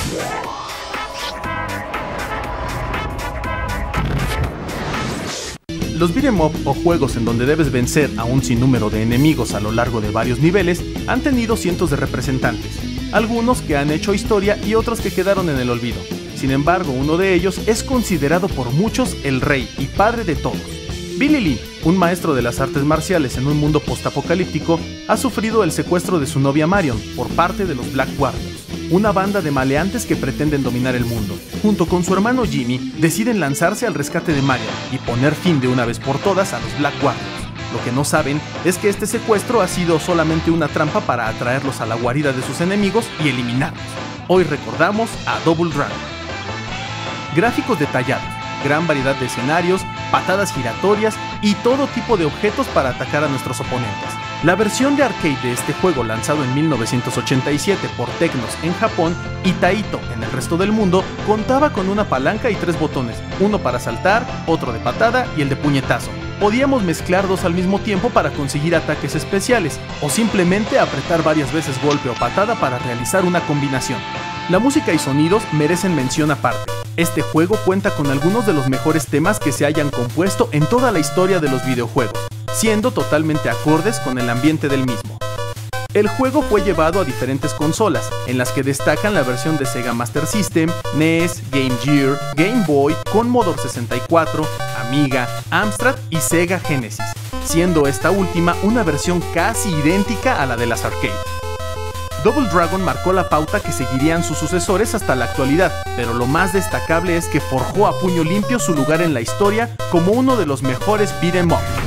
Los beat'em up o juegos en donde debes vencer a un sinnúmero de enemigos a lo largo de varios niveles han tenido cientos de representantes, algunos que han hecho historia y otros que quedaron en el olvido. Sin embargo, uno de ellos es considerado por muchos el rey y padre de todos. Billy Lee, un maestro de las artes marciales en un mundo postapocalíptico, ha sufrido el secuestro de su novia Marion por parte de los Black Warriors, una banda de maleantes que pretenden dominar el mundo. Junto con su hermano Jimmy, deciden lanzarse al rescate de Marion y poner fin de una vez por todas a los Black Warriors. Lo que no saben es que este secuestro ha sido solamente una trampa para atraerlos a la guarida de sus enemigos y eliminarlos. Hoy recordamos a Double Dragon. Gráficos detallados, gran variedad de escenarios, patadas giratorias y todo tipo de objetos para atacar a nuestros oponentes. La versión de arcade de este juego, lanzado en 1987 por Technos en Japón y Taito en el resto del mundo, contaba con una palanca y 3 botones, uno para saltar, otro de patada y el de puñetazo. Podíamos mezclar dos al mismo tiempo para conseguir ataques especiales, o simplemente apretar varias veces golpe o patada para realizar una combinación. La música y sonidos merecen mención aparte. Este juego cuenta con algunos de los mejores temas que se hayan compuesto en toda la historia de los videojuegos, siendo totalmente acordes con el ambiente del mismo. El juego fue llevado a diferentes consolas, en las que destacan la versión de Sega Master System, NES, Game Gear, Game Boy, Commodore 64, Amiga, Amstrad y Sega Genesis, siendo esta última una versión casi idéntica a la de las arcade. Double Dragon marcó la pauta que seguirían sus sucesores hasta la actualidad, pero lo más destacable es que forjó a puño limpio su lugar en la historia como uno de los mejores beat'em up.